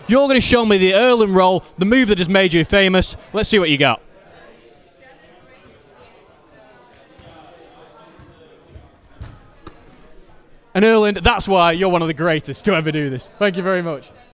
You're going to show me the Erlend Roll, the move that just made you famous. Let's see what you got. And Erlend, that's why you're one of the greatest to ever do this. Thank you very much.